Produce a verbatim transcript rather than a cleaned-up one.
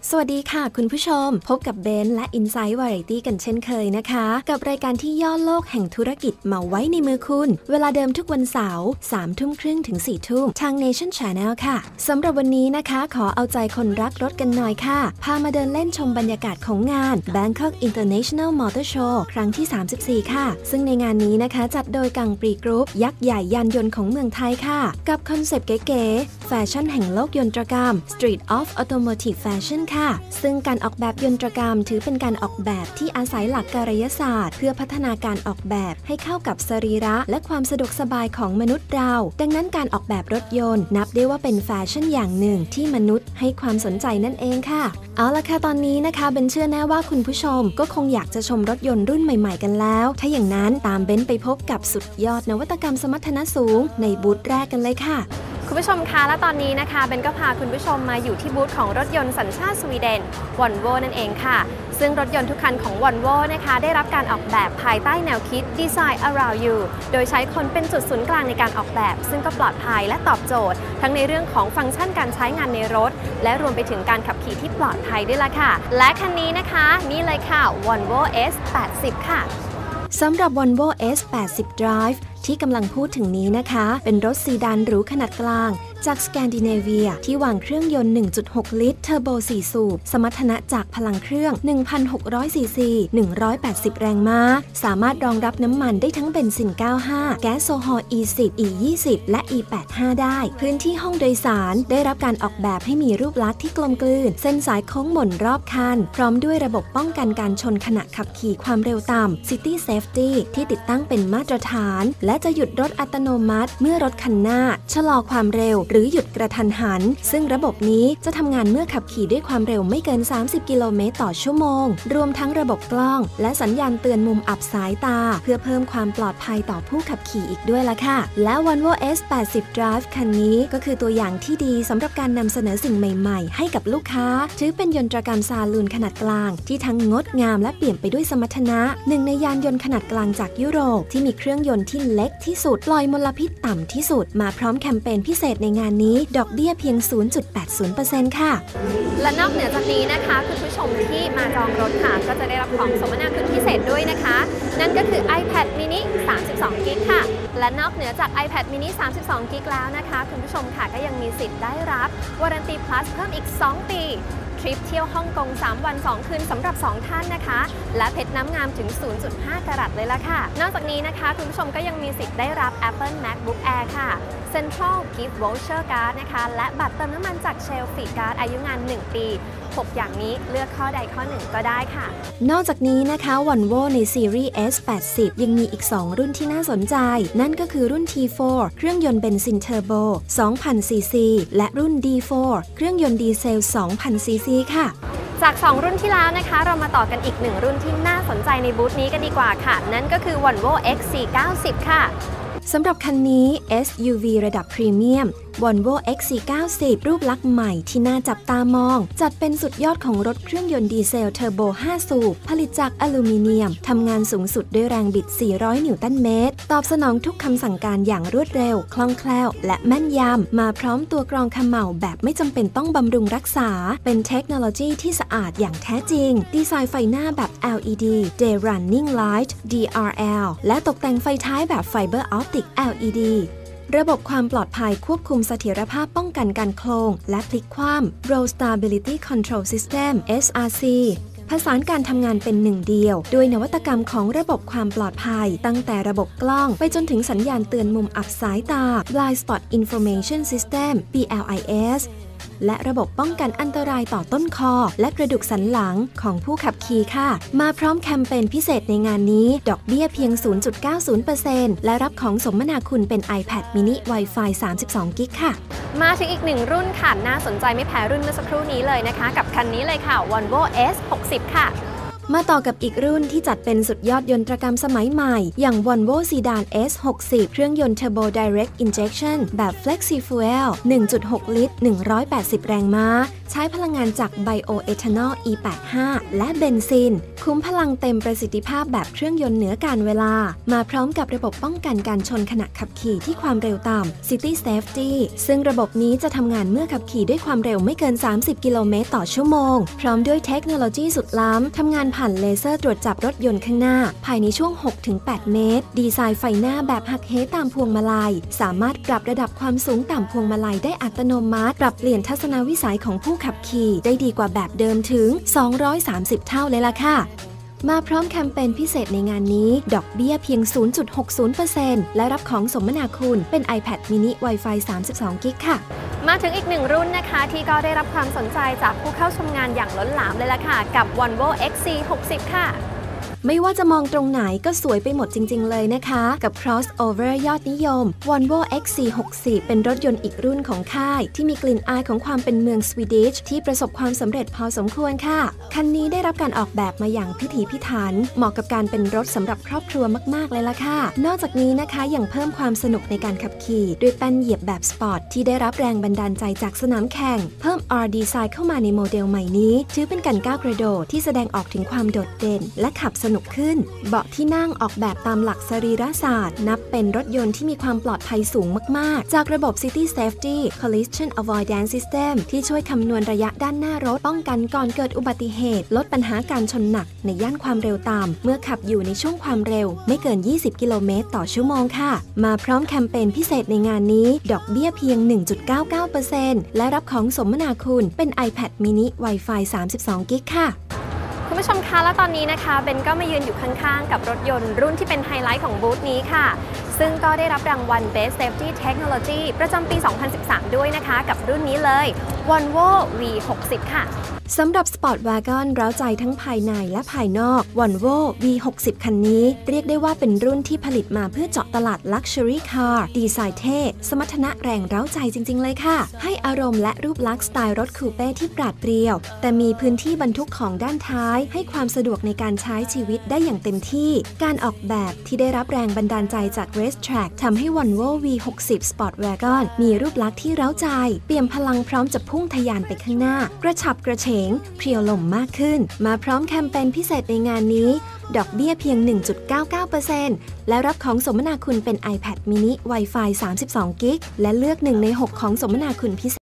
สวัสดีค่ะคุณผู้ชมพบกับเบนและ Insight Variety กันเช่นเคยนะคะกับรายการที่ย่อโลกแห่งธุรกิจมาไว้ในมือคุณเวลาเดิมทุกวันเสาร์สามทุ่มครึ่งถึงสี่ทุ่มทาง Nation Channel ค่ะสำหรับวันนี้นะคะขอเอาใจคนรักรถกันหน่อยค่ะพามาเดินเล่นชมบรรยากาศของงาน Bangkok International Motor Show ครั้งที่สามสิบสี่ค่ะซึ่งในงานนี้นะคะจัดโดยกังปรีกรุ๊ปยักษ์ใหญ่ยานยนต์ของเมืองไทยค่ะกับคอนเซปต์เก๋ๆแฟชั่นแห่งโลกยนตรกรรม Street of Automotive Fashion ค่ะซึ่งการออกแบบยนตรกรรมถือเป็นการออกแบบที่อาศัยหลักกายศาสตร์เพื่อพัฒนาการออกแบบให้เข้ากับสรีระและความสะดวกสบายของมนุษย์เราดังนั้นการออกแบบรถยนต์นับได้ว่าเป็นแฟชั่นอย่างหนึ่งที่มนุษย์ให้ความสนใจนั่นเองค่ะเอาล่ะค่ะตอนนี้นะคะเบนเชื่อแน่ว่าคุณผู้ชมก็คงอยากจะชมรถยนต์รุ่นใหม่ๆกันแล้วถ้าอย่างนั้นตามเบนไปพบกับสุดยอดนวัตกรรมสมรรถนะสูงในบูธแรกกันเลยค่ะคุณผู้ชมคะและตอนนี้นะคะเบนก็พาคุณผู้ชมมาอยู่ที่บูธของรถยนต์สัญชาติสวีเดน Volvo นั่นเองค่ะซึ่งรถยนต์ทุกคันของ Volvo นะคะได้รับการออกแบบภายใต้แนวคิด Design Around You โดยใช้คนเป็นจุดศูนย์กลางในการออกแบบซึ่งก็ปลอดภัยและตอบโจทย์ทั้งในเรื่องของฟังก์ชันการใช้งานในรถและรวมไปถึงการขับขี่ที่ปลอดภัยด้วยล่ะค่ะและคันนี้นะคะนี่เลยค่ะ Volvo เอส แปดสิบ ค่ะสำหรับ Volvo เอส แปดสิบ Drive ที่กำลังพูดถึงนี้นะคะเป็นรถซีดานหรูขนาดกลางจากสแกนดิเนเวียที่วางเครื่องยนต์ หนึ่งจุดหก ลิตรเทอร์โบสี่สูบสมรรถนะจากพลังเครื่อง หนึ่งพันหกร้อย ซีซี หนึ่งร้อยแปดสิบ แรงม้าสามารถรองรับน้ำมันได้ทั้งเบนซิน เก้าสิบห้า แก๊สโซฮอล อี สิบ อี ยี่สิบ และ อี แปดสิบห้า ได้พื้นที่ห้องโดยสารได้รับการออกแบบให้มีรูปลักษณ์ที่กลมกลืนเส้นสายโค้งหม่นรอบคันพร้อมด้วยระบบป้องกันการชนขณะขับขี่ความเร็วต่ำ City Safety ที่ติดตั้งเป็นมาตรฐานและจะหยุดรถอัตโนมัติเมื่อรถคันหน้าชะลอความเร็วหรือหยุดกระทันหันซึ่งระบบนี้จะทำงานเมื่อขับขี่ด้วยความเร็วไม่เกินสามสิบกิโลเมตรต่อชั่วโมงรวมทั้งระบบกล้องและสัญญาณเตือนมุมอับสายตาเพื่อเพิ่มความปลอดภัยต่อผู้ขับขี่อีกด้วยล่ะค่ะและ Volvo เอส แปดสิบ Drive คันนี้ก็คือตัวอย่างที่ดีสำหรับการนำเสนอสิ่งใหม่ๆให้กับลูกค้าถือเป็นยนตรกรรมซาลูนขนาดกลางที่ทั้งงดงามและเปลี่ยนไปด้วยสมรรถนะหนึ่งในยานยนต์ขนาดกลางจากยุโรปที่มีเครื่องยนต์ที่เล็กที่สุดปล่อยมลพิษต่ำที่สุดมาพร้อมแคมเปญพิเศษในงานนี้ดอกเบี้ยเพียง ศูนย์จุดแปดศูนย์เปอร์เซ็นต์ ค่ะและนอกเหนือจากนี้นะคะคุณผู้ชมที่มาจองรถค่ะก็จะได้รับของสมนาคุณพิเศษด้วยนะคะนั่นก็คือ iPad mini สามสิบสอง กิกะ ค่ะและนอกเหนือจาก iPad mini สามสิบสอง กิกะ แล้วนะคะคุณผู้ชมค่ะก็ยังมีสิทธิ์ได้รับวารันตี plus เพิ่มอีกสองปีทริปเที่ยวฮ่องกงสามวันสองคืนสำหรับสองท่านนะคะและเพชรน้ำงามถึง ศูนย์จุดห้า กะรัตเลยล่ะค่ะนอกจากนี้นะคะคุณผู้ชมก็ยังมีสิทธิ์ได้รับ Apple MacBook Air ค่ะ Central Gift Voucher Card นะคะและบัตรเติมน้ำมันจาก Shell Free Card อายุงานหนึ่งปีหกอย่างนี้เลือกข้อใดข้อหนึ่งก็ได้ค่ะนอกจากนี้นะคะ Volvo ในซีรีส์ เอส แปดสิบ ยังมีอีกสองรุ่นที่น่าสนใจนั่นก็คือรุ่น ที โฟร์ เครื่องยนต์เบนซินเทอร์โบ สองพัน ซี ซี และรุ่น ดี โฟร์ เครื่องยนต์ดีเซล สองพัน ซี ซี ค่ะจากสองรุ่นที่แล้วนะคะเรามาต่อกันอีกหนึ่งรุ่นที่น่าสนใจในบูธนี้กันดีกว่าค่ะนั่นก็คือ Volvo เอ็กซ์ สี่ร้อยเก้าสิบ ค่ะสำหรับคันนี้ เอส ยู วี ระดับพรีเมียม Volvo เอ็กซ์ สี่ร้อยเก้าสิบ รูปลักษณ์ใหม่ที่น่าจับตามองจัดเป็นสุดยอดของรถเครื่องยนต์ดีเซลเทอร์โบห้าสูบผลิตจากอลูมิเนียมทำงานสูงสุดด้วยแรงบิดสี่ร้อยนิวตันเมตรตอบสนองทุกคำสั่งการอย่างรวดเร็วคล่องแคล่วและแม่นยำมาพร้อมตัวกรองเขม่าแบบไม่จำเป็นต้องบำรุงรักษาเป็นเทคโนโลยีที่สะอาดอย่างแท้จริงดีไซน์ไฟหน้าแบบ แอล อี ดี Day Running Light ดี อาร์ แอล และตกแต่งไฟท้ายแบบ Fiber Optic แอล อี ดี ระบบความปลอดภัยควบคุมเสถียรภาพป้องกันการโคลงและพลิกคว่ำ Roll Stability Control System เอส อาร์ ซี ผสานการทำงานเป็นหนึ่งเดียวด้วยนวัตกรรมของระบบความปลอดภัยตั้งแต่ระบบกล้องไปจนถึงสัญญาณเตือนมุมอับสายตา Blind Spot Information System บี แอล ไอ เอสและระบบป้องกันอันตรายต่อต้นคอและกระดูกสันหลังของผู้ขับขี่ค่ะมาพร้อมแคมเปญพิเศษในงานนี้ดอกเบี้ยเพียง ศูนย์จุดเก้าศูนย์เปอร์เซ็นต์ และรับของสมนาคุณเป็น iPad mini Wi-Fi สามสิบสอง กิกะ ค่ะมาถึงอีกหนึ่งรุ่นค่ะน่าสนใจไม่แพ้รุ่นเมื่อสักครู่นี้เลยนะคะกับคันนี้เลยค่ะ Volvo เอส หกสิบ ค่ะมาต่อกับอีกรุ่นที่จัดเป็นสุดยอดยนตรกรรมสมัยใหม่อย่าง Volvo Sedan เอส หกสิบ เครื่องยนต์ Turbo Direct Injection แบบ Flexi Fuel หนึ่งจุดหก ลิตร หนึ่งร้อยแปดสิบ แรงม้าใช้พลังงานจาก Bioethanol อี แปดสิบห้า และเบนซินคุ้มพลังเต็มประสิทธิภาพแบบเครื่องยนต์เหนือการเวลามาพร้อมกับระบบป้องกันการชนขณะขับขี่ที่ความเร็วต่ำ City Safety ซึ่งระบบนี้จะทำงานเมื่อขับขี่ด้วยความเร็วไม่เกินสามสิบกิโลเมตรต่อชั่วโมงพร้อมด้วยเทคโนโลยีสุดล้ำทำงานผ่านเลเซอร์ตรวจจับรถยนต์ข้างหน้าภายในช่วง หกถึงแปด เมตรดีไซน์ไฟหน้าแบบหักเหตามพวงมาลัยสามารถปรับระดับความสูงต่ำพวงมาลัยได้อัตโนมัติปรับเปลี่ยนทัศนวิสัยของผู้ขับขี่ได้ดีกว่าแบบเดิมถึงสองร้อยสามสิบเท่าเลยล่ะค่ะมาพร้อมแคมเปญพิเศษในงานนี้ดอกเบี้ยเพียง ศูนย์จุดหกศูนย์เปอร์เซ็นต์ และรับของสมนาคุณเป็น iPad mini Wi-Fi สามสิบสอง กิกะ ค่ะมาถึงอีกหนึ่งรุ่นนะคะที่ก็ได้รับความสนใจจากผู้เข้าชมงานอย่างล้นหลามเลยล่ะค่ะกับ Volvo เอ็กซ์ ซี หกสิบ ค่ะไม่ว่าจะมองตรงไหนก็สวยไปหมดจริงๆเลยนะคะกับ crossover ยอดนิยม Volvo เอ็กซ์ ซี หกสิบ เป็นรถยนต์อีกรุ่นของค่ายที่มีกลิ่นอายของความเป็นเมืองสวีดิชที่ประสบความสำเร็จพอสมควรค่ะคันนี้ได้รับการออกแบบมาอย่างพิถีพิถันเหมาะกับการเป็นรถสำหรับครอบครัวมากๆเลยล่ะค่ะนอกจากนี้นะคะยังเพิ่มความสนุกในการขับขี่ด้วยแป้นเหยียบแบบสปอร์ตที่ได้รับแรงบันดาลใจจากสนามแข่งเพิ่ม R Design เข้ามาในโมเดลใหม่นี้ถือเป็นการก้าวกระโดดที่แสดงออกถึงความโดดเด่นและขับสนุกขึ้นเบาะที่นั่งออกแบบตามหลักสรีรศาสตร์นับเป็นรถยนต์ที่มีความปลอดภัยสูงมากๆจากระบบ City Safety Collision Avoidance System ที่ช่วยคำนวณระยะด้านหน้ารถป้องกันก่อนเกิดอุบัติเหตุลดปัญหาการชนหนักในย่านความเร็วต่ำเมื่อขับอยู่ในช่วงความเร็วไม่เกินยี่สิบกิโลเมตรต่อชั่วโมงค่ะมาพร้อมแคมเปญพิเศษในงานนี้ดอกเบี้ยเพียง หนึ่งจุดเก้าเก้าเปอร์เซ็นต์ และรับของสมนาคุณเป็น iPad mini Wi-Fi สามสิบสอง กิกะ ค่ะคุณผู้ชมคะและตอนนี้นะคะเบนก็มายืนอยู่ข้างๆกับรถยนต์รุ่นที่เป็นไฮไลท์ของบูธนี้ค่ะซึ่งก็ได้รับรางวัล Best Safety Technology ประจำปี สองพันสิบสาม ด้วยนะคะกับรุ่นนี้เลย Volvo วี หกสิบ ค่ะสำหรับ Sport Wagon เร้าใจทั้งภายในและภายนอก Volvo วี หกสิบ คันนี้เรียกได้ว่าเป็นรุ่นที่ผลิตมาเพื่อเจาะตลาด Luxury Car ดีไซน์เท่สมรรถนะแรงเร้าใจจริงๆเลยค่ะให้อารมณ์และรูปลักษณ์สไตล์รถคูเป้ที่ปราดเปรียวแต่มีพื้นที่บรรทุกของด้านท้ายให้ความสะดวกในการใช้ชีวิตได้อย่างเต็มที่การออกแบบที่ได้รับแรงบันดาลใจจาก Racetrack ทำให้ Volvo วี หกสิบ Sport Wagon มีรูปลักษณ์ที่เร้าใจเปี่ยมพลังพร้อมจะพุ่งทะยานไปข้างหน้ากระฉับกระเฉงเพรียวลมมากขึ้นมาพร้อมแคมเปญพิเศษในงานนี้ดอกเบี้ยเพียง หนึ่งจุดเก้าเก้าเปอร์เซ็นต์ และรับของสมนาคุณเป็น iPad mini Wi-Fi สามสิบสอง กิกะ และเลือกหนึ่งในหกของสมนาคุณพิเศษ